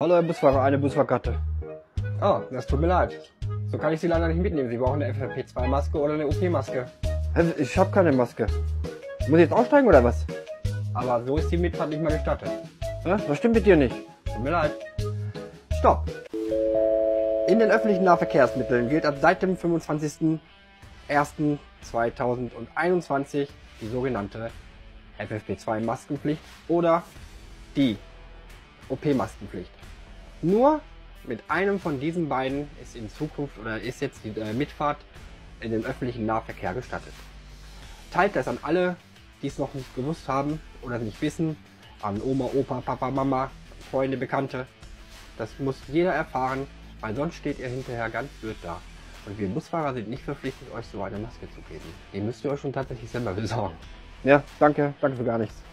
Hallo Herr Busfahrer, eine Busfahrkarte. Oh, das tut mir leid. So kann ich Sie leider nicht mitnehmen. Sie brauchen eine FFP2-Maske oder eine OP-Maske. Ich habe keine Maske. Muss ich jetzt aussteigen oder was? Aber so ist die Mitfahrt nicht mehr gestattet. Ja, was stimmt mit dir nicht? Tut mir leid. Stopp! In den öffentlichen Nahverkehrsmitteln gilt seit dem 25.01.2021 die sogenannte FFP2-Maskenpflicht oder die OP-Maskenpflicht. Nur mit einem von diesen beiden ist in Zukunft oder ist jetzt die Mitfahrt in den öffentlichen Nahverkehr gestattet. Teilt das an alle, die es noch nicht gewusst haben oder nicht wissen, an Oma, Opa, Papa, Mama, Freunde, Bekannte. Das muss jeder erfahren, weil sonst steht ihr hinterher ganz blöd da. Und wir Busfahrer sind nicht verpflichtet, euch so eine Maske zu geben. Die müsst ihr euch schon tatsächlich selber besorgen. Ja, danke für gar nichts.